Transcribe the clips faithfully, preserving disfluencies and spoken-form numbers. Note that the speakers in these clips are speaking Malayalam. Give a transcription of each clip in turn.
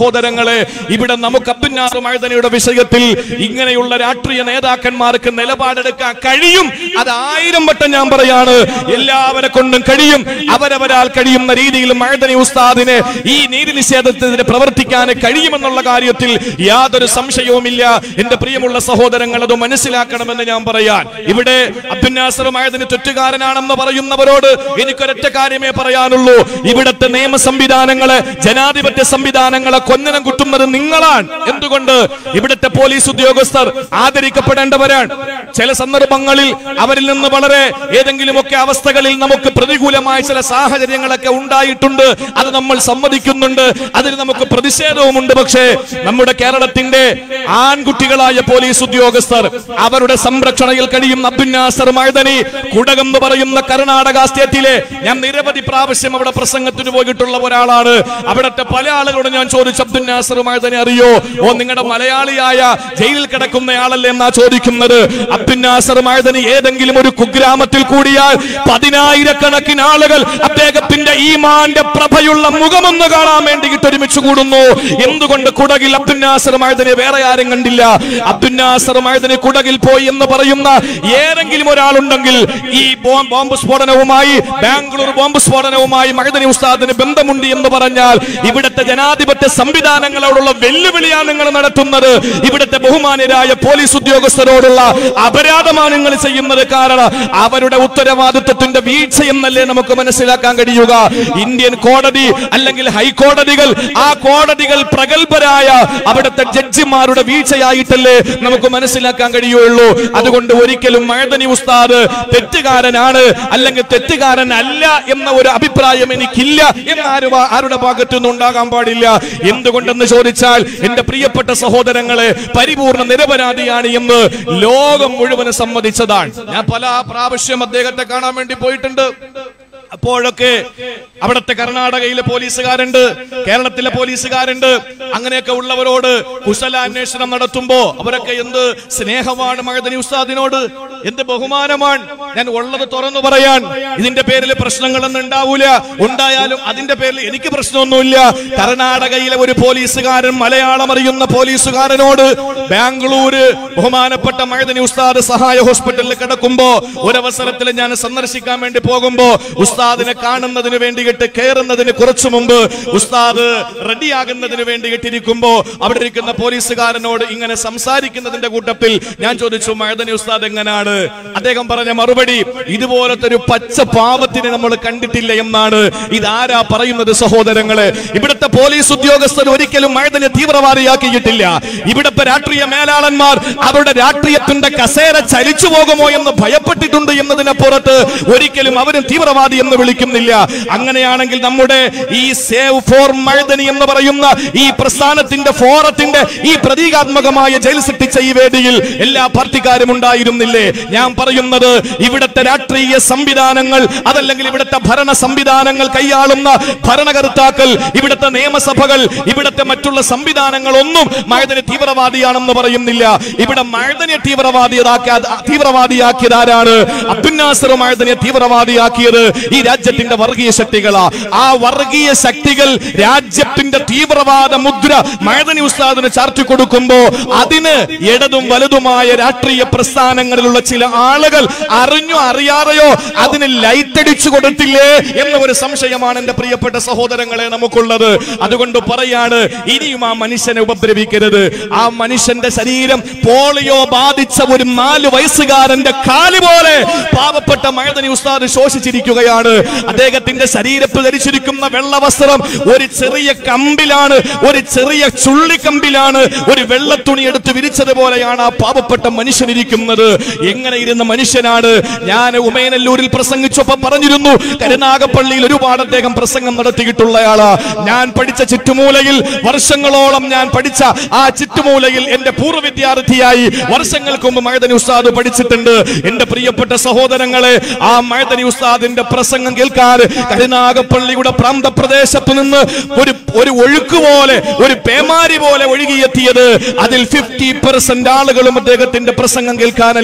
സഹോദരങ്ങളെ, ഇവിടെ നമുക്ക് അബ്ദുൽ നാസർ മഅദനിയുടെ വിഷയത്തിൽ ഇങ്ങനെയുള്ള രാഷ്ട്രീയ നേതാക്കന്മാർക്ക് നിലപാടെടുക്കാൻ കഴിയും. അത് ആയിരം വട്ടം ഞാൻ പറയാണ്, എല്ലാവരെ കൊണ്ടും കഴിയും. അവരവരാൽ കഴിയുന്ന രീതിയിൽ മഅദനി ഉസ്താദിനെ ഈ നീതി നിഷേധത്തിന് പ്രവർത്തിക്കാൻ കഴിയുമെന്നുള്ള കാര്യത്തിൽ യാതൊരു സംശയവുമില്ല. എന്റെ പ്രിയമുള്ള സഹോദരങ്ങൾ, അത് മനസ്സിലാക്കണമെന്ന് ഞാൻ പറയാൻ. ഇവിടെ അബ്ദുൽ നാസർ മഅദനി തെറ്റുകാരനാണെന്ന് പറയുന്നവരോട് എനിക്കൊരൊറ്റ കാര്യമേ പറയാനുള്ളൂ. ഇവിടുത്തെ നിയമ സംവിധാനങ്ങളെ, ജനാധിപത്യ സംവിധാനങ്ങളെ കൊന്നനം കുത്തുന്നത് നിങ്ങളാണ്. എന്തുകൊണ്ട്? ഇവിടുത്തെ പോലീസ് ഉദ്യോഗസ്ഥർ ആദരിക്കപ്പെടേണ്ടവരാണ്. ചില സന്ദർഭങ്ങളിൽ അവരിൽ നിന്ന് വളരെ ഏതെങ്കിലുമൊക്കെ അവസ്ഥകളിൽ നമുക്ക് പ്രതികൂലമായ ചില സാഹചര്യങ്ങളൊക്കെ ഉണ്ടായിട്ടുണ്ട്. അത് നമ്മൾ സമ്മതിക്കുന്നുണ്ട്, അതിൽ നമുക്ക് പ്രതിഷേധവുമുണ്ട്. പക്ഷേ നമ്മുടെ കേരളത്തിന്റെ ആൺകുട്ടികളായ പോലീസ് ഉദ്യോഗസ്ഥർ, അവരുടെ സംരക്ഷണയിൽ കഴിയുന്ന അബ്ദുൽ നാസർ മഅദനി കുടകം എന്ന് പറയുന്ന കർണാടക സ്റ്റേറ്റിലെ, ഞാൻ നിരവധി പ്രാവശ്യം അവിടെ പ്രസംഗത്തിന് പോയിട്ടുള്ള ഒരാളാണ്. അവിടുത്തെ പല ആളുകളോട് ഞാൻ ചോദിച്ചു, അബ്ദുൽ നാസർ മഅദനി അറിയോ? ഓ, നിങ്ങളുടെ മലയാളിയായ ജയിലിൽ കിടക്കുന്നയാളല്ലേ എന്നാ ചോദിക്കുന്നത്. അബ്ദുൽ നാസർ മഅദനി ഏതെങ്കിലും ഒരു കുഗ്രാമത്തിൽ കൂടിയാൽ പതിനായിരക്കണക്കിന് ആളുകൾ അദ്ദേഹത്തിന്റെ ഈമാന്റെ പ്രഭയുള്ള മുഖമൊന്ന് കാണാൻ വേണ്ടിയിട്ട് ഒരുമിച്ച് കൂടുന്നു. എന്തുകൊണ്ട്? കുടകിൽ അബ്ദുൽ നാസർ മഅദനി വേറെ ആരും കണ്ടില്ല. അബ്ദുൽ നാസർ മഅദനി കുടകിൽ പോയി എന്ന് പറയുന്ന ഏതെങ്കിലും ഒരാളുണ്ടെങ്കിൽ, ഈ ബോംബ് സ്ഫോടനവുമായി, ബാംഗ്ലൂർ ബോംബ് സ്ഫോടനവുമായി മഅദനി ഉസ്താദിന് ബന്ധമുണ്ട് എന്ന് പറഞ്ഞാൽ ഇവിടുത്തെ ജനാധിപത്യ സംവിധാനങ്ങളോടുള്ള വെല്ലുവിളിയാണ് നിങ്ങൾ നടത്തുന്നത്. ഇവിടുത്തെ ബഹുമാന്യരായ പോലീസ് ഉദ്യോഗസ്ഥരോടുള്ള അപരാധമാണ് നിങ്ങൾ ചെയ്യുന്നത്. കാരണം അവരുടെ ഉത്തരവാദിത്വത്തിന്റെ വീഴ്ച എന്നല്ലേ നമുക്ക് മനസ്സിലാക്കാൻ കഴിയുക. ഇന്ത്യൻ കോടതി അല്ലെങ്കിൽ ഹൈക്കോടതികൾ, ആ കോടതികൾ പ്രഗത്ഭരായ അവിടുത്തെ ജഡ്ജിമാരുടെ വീഴ്ചയായിട്ടല്ലേ നമുക്ക് മനസ്സിലാക്കാൻ കഴിയുള്ളൂ. അതുകൊണ്ട് ഒരിക്കലും മഅദനി ഉസ്താദ് തെറ്റുകാരനാണ് അല്ലെങ്കിൽ തെറ്റുകാരനല്ല എന്ന ഒരു അഭിപ്രായം എനിക്കില്ല എന്ന് ആരും ആരുടെ ഭാഗത്തു നിന്നും ഉണ്ടാകാൻ പാടില്ല. എന്തുകൊണ്ടെന്ന് ചോദിച്ചാൽ, എന്റെ പ്രിയപ്പെട്ട സഹോദരങ്ങളെ, പരിപൂർണ്ണ നിരപരാധിയാണ് എന്ന് ലോകം മുഴുവനും സമ്മതിച്ചതാണ്. ഞാൻ പല പ്രാവശ്യം അദ്ദേഹത്തെ കാണാൻ വേണ്ടി പോയിട്ടുണ്ട്. അപ്പോഴൊക്കെ അവിടുത്തെ കർണാടകയിലെ പോലീസുകാരുണ്ട്, കേരളത്തിലെ പോലീസുകാരുണ്ട്. അങ്ങനെയൊക്കെ ഉള്ളവരോട് കുശലാന്വേഷണം നടത്തുമ്പോ അവരൊക്കെ എന്ത് സ്നേഹമാണ് മഅദനി ഉസ്താദിനോട്, എന്ത് ബഹുമാനമാണ്. ഞാൻ ഉള്ളത് തുറന്നു പറയാൻ, ഇതിന്റെ പേരിൽ പ്രശ്നങ്ങളൊന്നും ഉണ്ടാവൂല. ഉണ്ടായാലും അതിന്റെ പേരിൽ എനിക്ക് പ്രശ്നമൊന്നുമില്ല. കർണാടകയിലെ ഒരു പോലീസുകാരൻ മലയാളം അറിയുന്ന പോലീസുകാരനോട് ബാംഗ്ലൂര് ബഹുമാനപ്പെട്ട മഅദനി ഉസ്താദ് സഹായ ഹോസ്പിറ്റലിൽ കിടക്കുമ്പോ ഒരവസരത്തിൽ ഞാൻ സന്ദർശിക്കാൻ വേണ്ടി പോകുമ്പോ ഉസ്താദിനെ കാണുന്നതിന് വേണ്ടിയിട്ട് കയറുന്നതിന് കുറച്ചു മുമ്പ് ഉസ്താദ് റെഡിയാകുന്നതിന് വേണ്ടിയിട്ടിരിക്കുമ്പോ അവിടെ ഇരിക്കുന്ന പോലീസുകാരനോട് ഇങ്ങനെ സംസാരിക്കുന്നതിന്റെ കൂട്ടത്തിൽ ഞാൻ ചോദിച്ചു, മഅദനി ഉസ്താദ് എങ്ങനെയാണ്? അദ്ദേഹം പറഞ്ഞ മറുപടി, ഇതുപോലത്തെ ഒരു പച്ച പാവത്തിനെ നമ്മൾ കണ്ടിട്ടില്ല എന്നാണ്. ഇതാരാ പറയുന്നത് സഹോദരങ്ങളെ? ഇവിടുത്തെ പോലീസ് ഉദ്യോഗസ്ഥർ ഒരിക്കലും മഅദനിയെ തീവ്രവാദിയാക്കിയിട്ടില്ല. ഇവിടുത്തെ രാഷ്ട്രീയ മേലാളന്മാർ അവരുടെ രാഷ്ട്രീയത്തിന്റെ കസേര ചലിച്ചു പോകുമോ എന്ന് ഭയപ്പെട്ടിട്ടുണ്ട് എന്നതിനപ്പുറത്ത് ഒരിക്കലും അവരും തീവ്രവാദി എന്ന് വിളിക്കുന്നില്ല. അങ്ങനെയാണെങ്കിൽ നമ്മുടെ ഈ സേവ് ഫോർ മഅദനി എന്ന് പറയുന്ന ഈ പ്രസ്ഥാനത്തിന്റെ ഫോറത്തിന്റെ ഈ പ്രതീകാത്മകമായ ജയിൽ സൃഷ്ടിച്ച ഈ വേദിയിൽ എല്ലാ പാർട്ടിക്കാരും ഉണ്ടായിരുന്നില്ലേ? ഞാൻ പറയുന്നത്, ഇവിടുത്തെ രാഷ്ട്രീയ സംവിധാനങ്ങൾ, അതല്ലെങ്കിൽ ഇവിടുത്തെ ഭരണ സംവിധാനങ്ങൾ കൈയാളുന്ന ഭരണകർത്താക്കൾ, ഇവിടുത്തെ നിയമസഭകൾ, ഇവിടുത്തെ മറ്റുള്ള സംവിധാനങ്ങളൊന്നും മഅദനി തീവ്രവാദിയാണെന്ന് പറയുന്നില്ല. ഇവിടെ മഅദനിയെ തീവ്രവാദിയാക്കിയ തീവ്രവാദിയാക്കിയതാരാണ്? അബ്ദുൽ നാസർ മഅദനിയെ തീവ്രവാദിയാക്കിയത് ഈ രാജ്യത്തിന്റെ വർഗീയ ശക്തികളാ. ആ വർഗീയ ശക്തികൾ രാജ്യത്തിന്റെ തീവ്രവാദ മുദ്ര മഅദനി ഉസ്താദിന് ചാർത്തി കൊടുക്കുമ്പോ അതിന് ഇടതും വലതുമായ രാഷ്ട്രീയ പ്രസ്ഥാനങ്ങളിലുള്ള ചില ആളുകൾ അറിഞ്ഞോ അറിയാതെയോ അതിന് ലൈറ്റടിച്ചു കൊടുത്തില്ലേ എന്ന ഒരു സംശയമാണ് എന്റെ പ്രിയപ്പെട്ട സഹോദരങ്ങളെ നമുക്കുള്ളത്. അതുകൊണ്ട് പറയാണ്, ഇനിയും ആ മനുഷ്യനെ ഉപദ്രവിക്കരുത്. ആ മനുഷ്യന്റെ ശരീരം പോളിയോ ബാധിച്ച ഒരു നാല് വയസ്സുകാരന്റെ കാല് പോലെ പാവപ്പെട്ട മഅദനി ഉസ്താദ് ശോഷിച്ചിരിക്കുകയാണ്. അദ്ദേഹത്തിന്റെ ശരീരത്ത് ധരിച്ചിരിക്കുന്ന വെള്ള വസ്ത്രം ഒരു ചെറിയ കമ്പിലാണ്, ഒരു ചെറിയ ചുള്ളിക്കമ്പിലാണ്, ഒരു വെള്ളത്തുണി എടുത്ത് വിരിച്ചതുപോലെയാണ് ആ പാവപ്പെട്ട മനുഷ്യനിരിക്കുന്നത്. എങ്ങനെ ഇരുന്ന മനുഷ്യനാണ്? ഞാൻ ഉമേനല്ലൂരിൽ പ്രസംഗിച്ചപ്പോ പറഞ്ഞിരുന്നു, കരുനാഗപ്പള്ളിയിൽ ഒരുപാട് അദ്ദേഹം പ്രസംഗം നടത്തിയിട്ടുള്ളയാളാ. ഞാൻ പഠിച്ച ചുറ്റുമൂലയിൽ, വർഷങ്ങളോളം ഞാൻ പഠിച്ച ആ ചുറ്റുമൂലയിൽ എന്റെ പൂർവ്വ വിദ്യാർത്ഥിയായി വർഷങ്ങൾക്ക് മുമ്പ് മഅദനി ഉസ്താദ് പഠിച്ചിട്ടുണ്ട്. എന്റെ പ്രിയപ്പെട്ട സഹോദരങ്ങളെ, ആ മഅദനി ഉസ്താദിന്റെ പ്രസംഗം കേൾക്കാൻ കരുനാഗപ്പള്ളിയുടെ പ്രാന്ത പ്രദേശത്ത് നിന്ന് ഒരു ഒരു ഒഴുക്ക് പോലെ, ഒരു പേമാരി പോലെ ഒഴുകിയെത്തിയത് അതിൽ ഫിഫ്റ്റി പെർസെന്റ് ആളുകളും അദ്ദേഹത്തിന്റെ പ്രസംഗം കേൾക്കാനല്ല,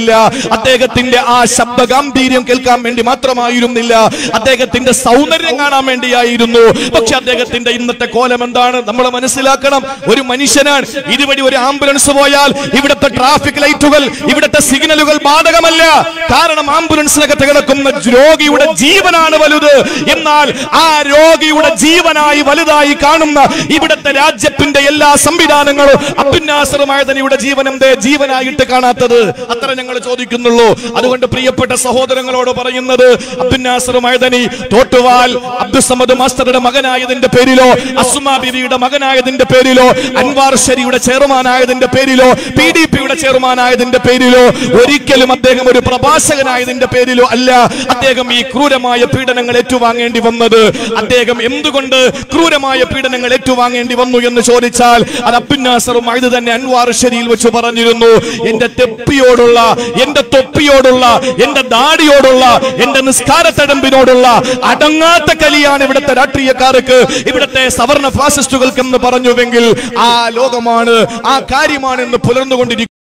അദ്ദേഹത്തിന്റെ ആ ശബ്ദ ഗാംഭീര്യം കേൾക്കാൻ വേണ്ടി മാത്രമായിരുന്നില്ല, അദ്ദേഹത്തിന്റെ സൗന്ദര്യം കാണാൻ വേണ്ടിയായിരുന്നു. പക്ഷെ അദ്ദേഹത്തിന്റെ ഇന്നത്തെ കോലം എന്താണ് നമ്മൾ മനസ്സിലാക്കണം. ഒരു മനുഷ്യനാണ്. ഇതുവഴി ഒരു ആംബുലൻസ് പോയാൽ ഇവിടുത്തെ ട്രാഫിക് ലൈറ്റുകൾ, ഇവിടുത്തെ സിഗ്നലുകൾ ബാധകമല്ല. കാരണം ആംബുലൻസിനകത്ത് കിടക്കുന്ന രോഗിയുടെ ജീവനാണ് വലുത്. എന്നാൽ ആ രോഗിയുടെ ജീവനായി വലുതായി കാണുന്ന ഇവിടുത്തെ രാജ്യത്തിന്റെ എല്ലാ സംവിധാനങ്ങളും അബ്ദുൽ നാസർ മഅദനിയുടെ ജീവൻ എന്തേ ജീവനായിട്ട് കാണാത്തത്? അത്ര ഞങ്ങൾ ചോദിക്കുന്നുള്ളൂ. അതുകൊണ്ട് പ്രിയപ്പെട്ട സഹോദരങ്ങളോട് പറയുന്നത്, അബ്ദുൽ നാസർ മഅദനി തോട്ടുവാൽ അബ്ദുസമദ് മാസ്റ്ററുടെ മകനായതിന്റെ പേരിലോ, അസ്മാ ബീവിയുടെ മകനായതിന്റെ പേരിലോ, അൻവാർ ശരിയുടെ ചെയർമാനായതിന്റെ പേരിലോ, പി ഡി പിയുടെ ചെയർമാനായതിന്റെ പേരിലോ, ഒരിക്കലും അദ്ദേഹം ഒരു പ്രഭാഷകനായതിന്റെ പേരിലോ അല്ല അദ്ദേഹം ഈ ക്രൂരമായ പീഡനങ്ങൾ ഏറ്റുവാങ്ങേണ്ടി വന്നത്. അദ്ദേഹം എന്തുകൊണ്ട് ക്രൂരമായ പീഡനങ്ങൾ ഏറ്റുവാങ്ങേണ്ടി വന്നു എന്ന് ചോദിച്ചാൽ അത് അബ്ദുൽ നാസർ മഅദനി തന്നെ അൻവാർ ശരിയിൽ വെച്ച് പറഞ്ഞിരുന്നു, എന്റെ തെപ്പിയോടുള്ള, എന്റെ തൊപ്പിയോടുള്ള, എന്റെ ദാടിയോടുള്ള, എന്റെ നിസ്കാരത്തഴമ്പിനോടുള്ള അടങ്ങാത്ത കലിയാണ് ഇവിടുത്തെ രാഷ്ട്രീയക്കാർക്ക്, ഇവിടുത്തെ സവർണ ഫാസിസ്റ്റുകൾക്ക് എന്ന് പറഞ്ഞുവെങ്കിൽ ആ ലോകമാണ്, ആ കാര്യമാണ് ഇന്ന് പുലർന്നുകൊണ്ടിരിക്കുന്നത്.